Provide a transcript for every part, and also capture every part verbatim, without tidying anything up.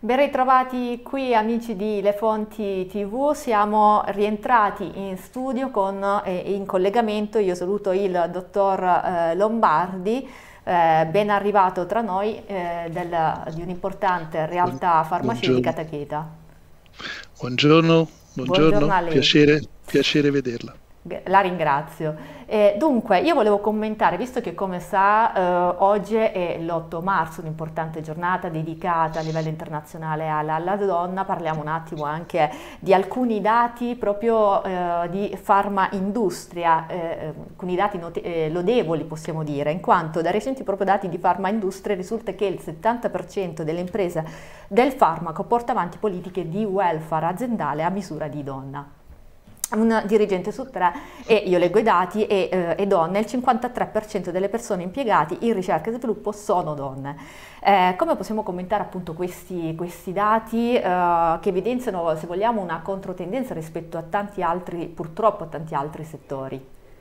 Ben ritrovati qui amici di Le Fonti T V, siamo rientrati in studio con, eh, in collegamento, io saluto il dottor eh, Lombardi, eh, ben arrivato tra noi eh, del, di un'importante Buon- realtà farmaceutica Buongiorno, Takeda. buongiorno, Buongiorno buongiorno, a lei. piacere, piacere vederla. La ringrazio. Eh, dunque, io volevo commentare, visto che come sa, eh, oggi è l'otto marzo, un'importante giornata dedicata a livello internazionale alla, alla donna, parliamo un attimo anche di alcuni dati proprio eh, di farmaindustria, eh, alcuni dati note- eh, lodevoli possiamo dire, in quanto da recenti proprio dati di farmaindustria risulta che il settanta per cento delle imprese del farmaco porta avanti politiche di welfare aziendale a misura di donna. Un dirigente su tre, e io leggo i dati, e, eh, e donne, il cinquantatré per cento delle persone impiegate in ricerca e sviluppo sono donne. Eh, come possiamo commentare appunto questi, questi dati eh, che evidenziano, se vogliamo, una controtendenza rispetto a tanti altri, purtroppo a tanti altri settori?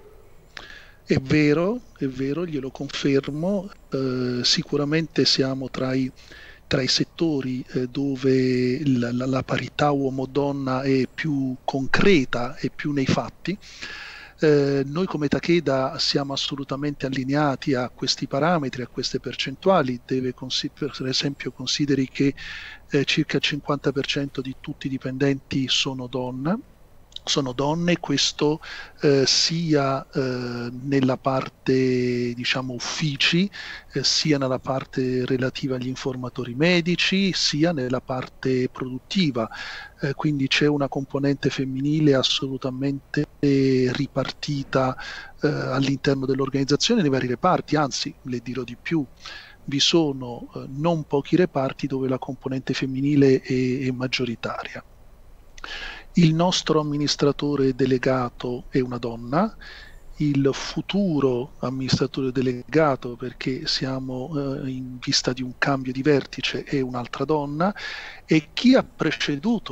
È vero, è vero, glielo confermo, eh, sicuramente siamo tra i, tra i settori eh, dove la, la- la parità uomo-donna è più concreta e più nei fatti. Eh, noi come Takeda siamo assolutamente allineati a questi parametri, a queste percentuali. Deve consi- per esempio consideri che eh, circa il cinquanta per cento di tutti i dipendenti sono donne, sono donne, questo eh, sia eh, nella parte, diciamo, uffici, eh, sia nella parte relativa agli informatori medici, sia nella parte produttiva. Eh, quindi c'è una componente femminile assolutamente ripartita eh, all'interno dell'organizzazione nei vari reparti, anzi, le dirò di più. Vi sono eh, non pochi reparti dove la componente femminile è, è maggioritaria. Il nostro amministratore delegato è una donna, il futuro amministratore delegato, perché siamo eh, in vista di un cambio di vertice, è un'altra donna, e chi ha preceduto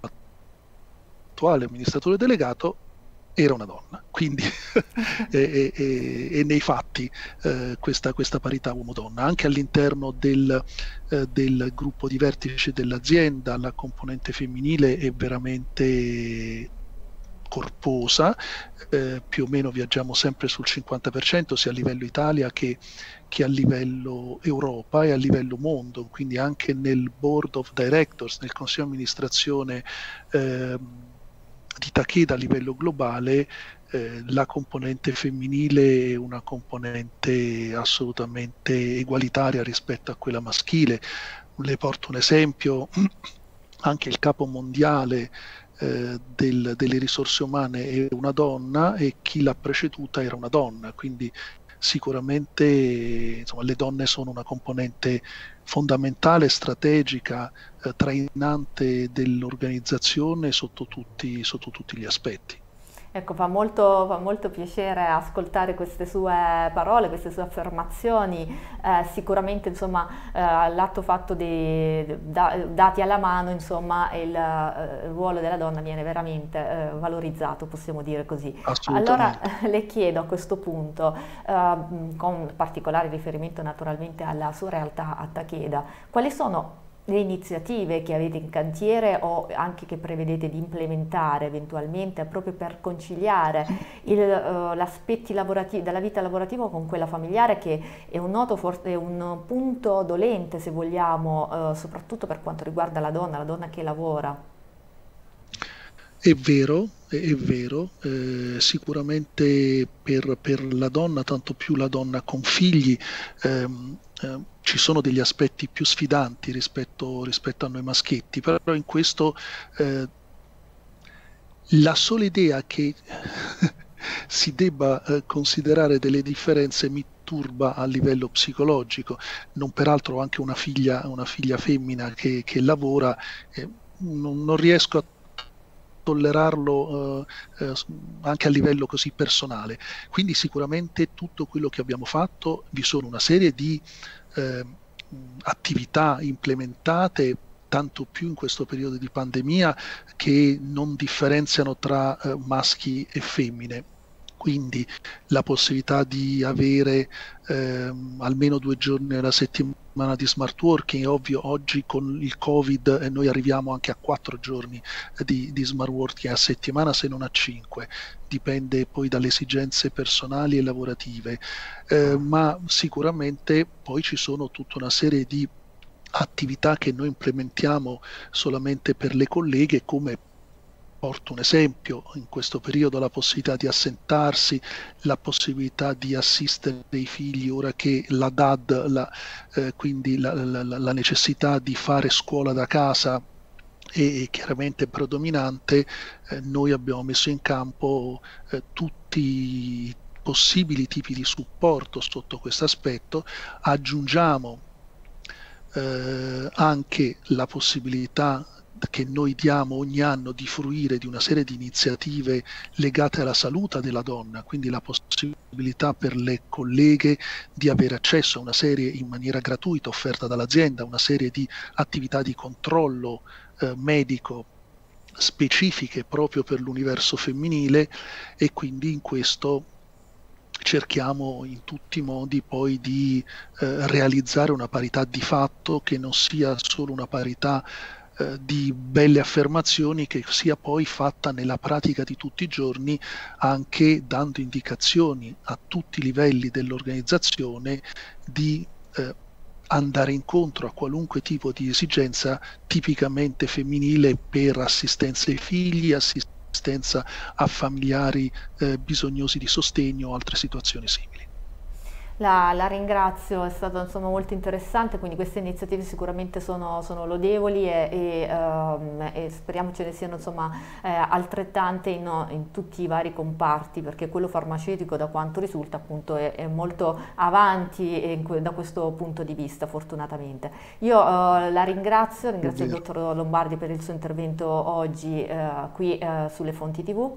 l'attuale amministratore delegato era una donna. Quindi è, è- è- è nei fatti eh, questa, questa parità uomo-donna. Anche all'interno del, eh, del gruppo di vertice dell'azienda la componente femminile è veramente corposa, eh, più o meno viaggiamo sempre sul cinquanta per cento sia a livello Italia che, che a livello Europa e a livello mondo, quindi anche nel board of directors, nel consiglio di amministrazione eh, di Takeda a livello globale, eh, la componente femminile è una componente assolutamente egualitaria rispetto a quella maschile. Le porto un esempio: anche il capo mondiale eh, del- delle risorse umane è una donna e chi l'ha preceduta era una donna, quindi sicuramente insomma, le donne sono una componente fondamentale, strategica, eh, trainante dell'organizzazione sotto tutti, sotto tutti gli aspetti. Ecco, fa molto, fa molto piacere ascoltare queste sue parole, queste sue affermazioni. Eh, sicuramente, insomma, eh, l'atto fatto di, da- dati alla mano, insomma, il, eh, il ruolo della donna viene veramente eh, valorizzato, possiamo dire così. Allora, Assolutamente. le chiedo a questo punto, eh, con particolare riferimento naturalmente alla sua realtà a Takeda, quali sono le iniziative che avete in cantiere o anche che prevedete di implementare eventualmente proprio per conciliare il, eh, l'aspetti lavorativi, della vita lavorativa con quella familiare, che è un noto, for- è un punto dolente, se vogliamo, eh, soprattutto per quanto riguarda la donna, la donna che lavora. È vero, è, è vero, eh, sicuramente per, per la donna, tanto più la donna con figli, ehm, eh, ci sono degli aspetti più sfidanti rispetto, rispetto a noi maschietti, però in questo eh, la sola idea che si debba eh, considerare delle differenze mi turba a livello psicologico. Non peraltro ho anche una figlia, una figlia femmina che, che lavora, eh, non, non riesco a tollerarlo eh, eh, anche a livello così personale. Quindi sicuramente tutto quello che abbiamo fatto, vi sono una serie di eh, attività implementate, tanto più in questo periodo di pandemia, che non differenziano tra eh, maschi e femmine. quindi la possibilità di avere ehm, almeno due giorni alla settimana di smart working. È ovvio, oggi con il Covid eh, noi arriviamo anche a quattro giorni di, di smart working a settimana, se non a cinque, dipende poi dalle esigenze personali e lavorative, eh, ma sicuramente poi ci sono tutta una serie di attività che noi implementiamo solamente per le colleghe, come porto un esempio, in questo periodo la possibilità di assentarsi, la possibilità di assistere i figli ora che la D A D, la, eh, quindi la, la, la necessità di fare scuola da casa è chiaramente predominante. Eh, noi abbiamo messo in campo eh, tutti i possibili tipi di supporto sotto questo aspetto. Aggiungiamo eh, anche la possibilità che noi diamo ogni anno di fruire di una serie di iniziative legate alla salute della donna, quindi la possibilità per le colleghe di avere accesso a una serie, in maniera gratuita offerta dall'azienda, una serie di attività di controllo eh, medico specifiche proprio per l'universo femminile, e quindi in questo cerchiamo in tutti i modi poi di eh, realizzare una parità di fatto, che non sia solo una parità eh, di belle affermazioni, che sia poi fatta nella pratica di tutti i giorni, anche dando indicazioni a tutti i livelli dell'organizzazione di eh, andare incontro a qualunque tipo di esigenza tipicamente femminile per assistenza ai figli, assistenza a familiari eh, bisognosi di sostegno o altre situazioni simili. La, la ringrazio, è stato insomma molto interessante, quindi queste iniziative sicuramente sono, sono lodevoli e, e, um, e speriamo ce ne siano insomma eh, altrettante in, in tutti i vari comparti, perché quello farmaceutico, da quanto risulta, appunto è, è molto avanti in, da questo punto di vista, fortunatamente. Io uh, la ringrazio, ringrazio il dottor Lombardi per il suo intervento oggi uh, qui uh, sulle Fonti tivù.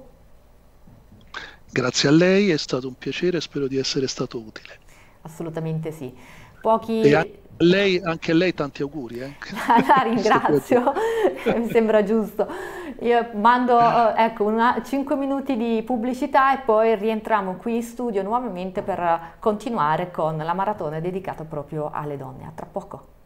Grazie a lei, è stato un piacere, spero di essere stato utile. Assolutamente sì. Pochi... E anche a lei, anche a lei tanti auguri. Eh. La ringrazio, mi sembra giusto. Io mando ecco, una, cinque minuti di pubblicità e poi rientriamo qui in studio nuovamente per continuare con la maratona dedicata proprio alle donne. A tra poco.